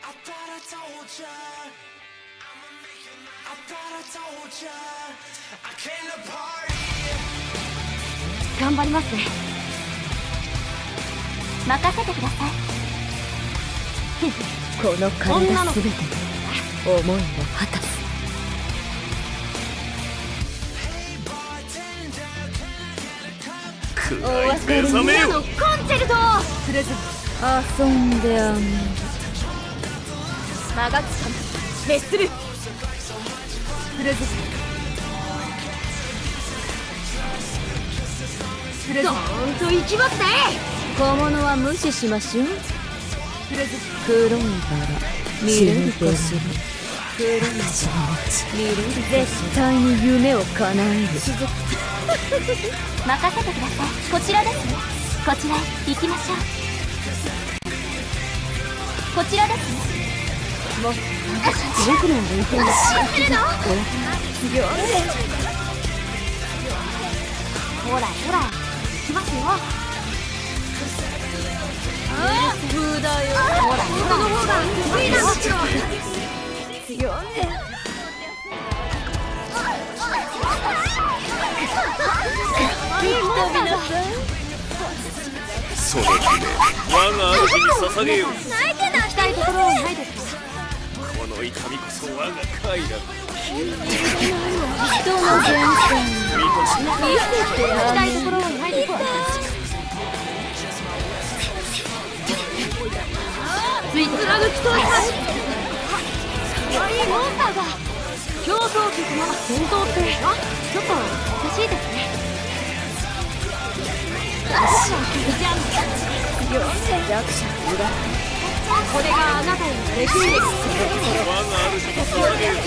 頑張りますね。任せてください。 この体すべてで思いを果たす。 お別れのコンチェルトプレゼン遊んであげる。 マガキ様滅するプレゼンプレゼンドーンといきますね。 小物は無視しましょう。 プレゼン黒いバラ見れるかしら。黒いバラ見れる。絶対に夢を叶える。 任せてください。こちらですね。こちらへ行きましょう。こちらですね。もう僕の勉強が知ってるの？ 強い。 ほらほら行きますよ。 風だよ。 ほらほらの方が得意なんですよ。 強い。 その姫、我が主に捧げよう。 泣いて泣きたいところはないですか？ この痛みこそ我が快楽。 人の前線見とし見せて泣きたいあげる。 ところはないですか？ついて貫き通します。可愛いモンスターが競争局の戦闘ってちょっとおかしいですね。 弱者裏。 これがあなたへのレクイエム。 我が主に捧げよう。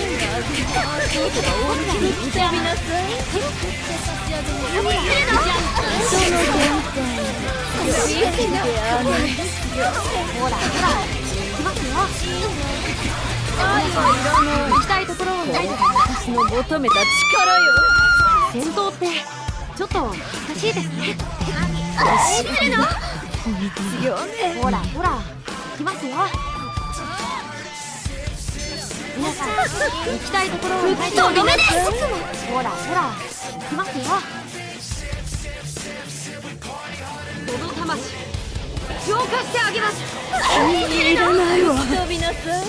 見てみなさい。 よいや人の前線見せてあげる。 ほらほら行きますよ。行きたいところはないですか？ 私の求めた力よ。 戦闘ってちょっとおかしいですね。 強い。 ほらほら行きますよ。皆さん行きたいところはないですか？とどめです。ほらほら行きますよ。その魂浄化してあげます。 いらないわ。 飛びなさい。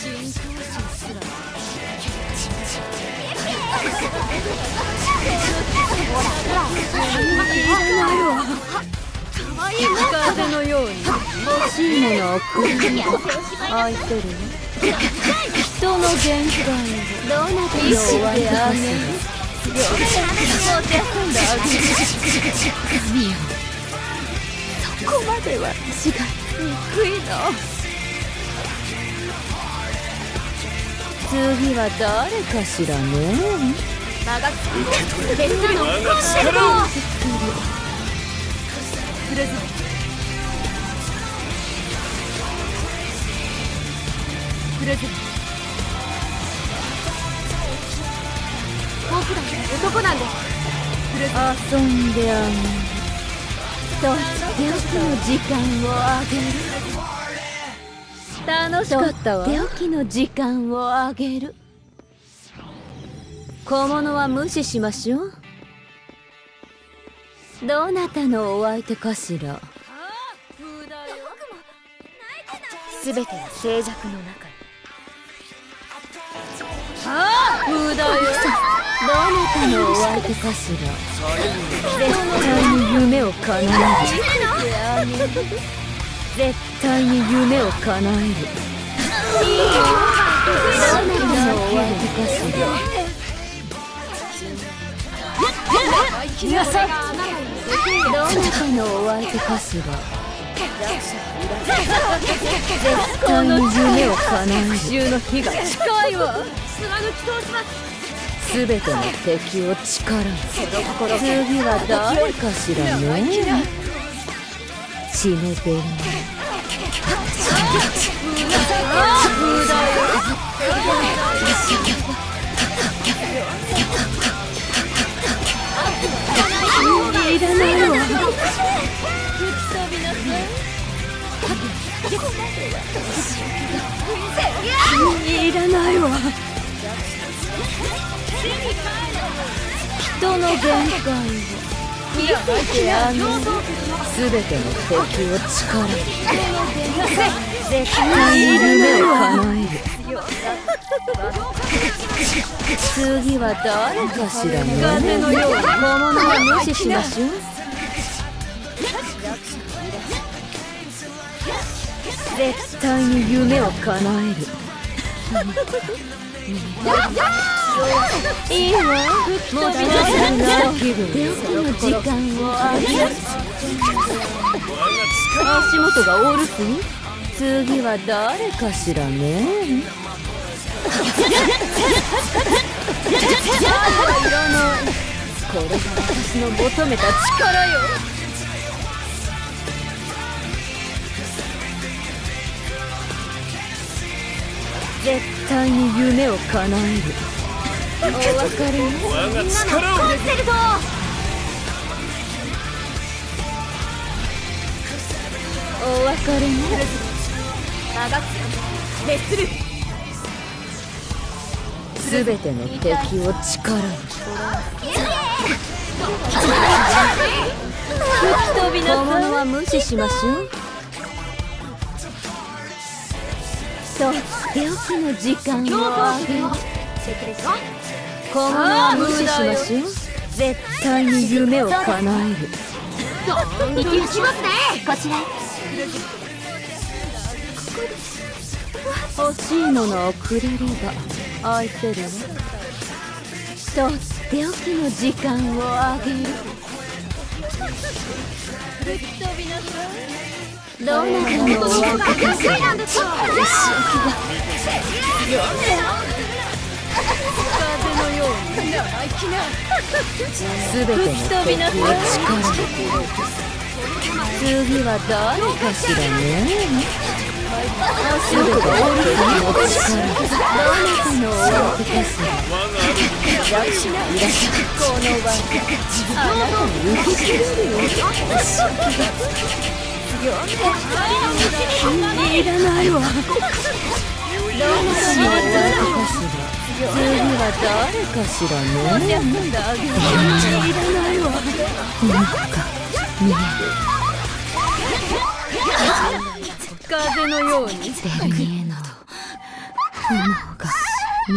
ほらほらいらないわ。 可愛いモンスター風のように欲しいものをくれる。愛せるよ。人の限界をどうなって見せてあげる。 ももてあそんであげる。神よ、そこまで私が憎いの。次は誰かしらね。 マガキ受け取れ。 別なの我が力を。 プレゼンプレゼン僕だって男なんですプレゼン遊んであげる。とっておきの時間をあげる。楽しかったわ。とっておきの時間をあげる。小物は無視しましょう。どなたのお相手かしら。すべては静寂の中に。風だよ。どなたのお相手かしら。絶対に夢を叶える。絶対に夢を叶える。いいよ。どなたのお相手かしら。皆さん、どなたのお相手かしら。絶対に夢を叶える。復讐の日が近いわ。 貫き通します。 すべての敵を力に。次は誰かしらね。血のベルいらないわ。吹き飛びなさい。 いらないわ。人の限界を見せてあげる。すべての敵を力に絶対に夢を叶える。次は誰かしらね。風のように小物は無視しましょう。絶対に夢を叶える。いいわ、もう大丈夫な気分。手遅れの時間をあげる。足元がおるす。次は誰かしらね。いらない。これが私の求めた力よ。絶対に夢を叶える。お別れよ。 我が力をコンセルト。 お別れよ。 熱する。 すべての敵を力に。吹き飛びなさい。小物は無視しましょう。とっておきの時間をあげる。小物は無視しましょう。絶対に夢を叶える。 行きますね。こちらへ。 欲しいものをくれれば愛せるわ。とっておきの時間をあげる。吹き飛びなさい。どんなのをお分けかしら。 なんですよ。 風のように生意気な。すべての敵を力に。次は誰かしらね。すべての敵を力に。どなたのお相手かしら。いらっしゃい。この場あなたに受け切れるよ。いらないわ。どなたのお相手かしら。次は誰かしらね。いらないわ。なんか見える。風のようにベルニエなど炎が見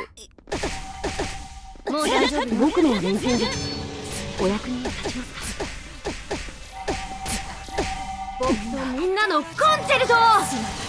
える。 もう大丈夫。僕のは連戦です。お役に立ちます。僕とみんなのコンチェルト。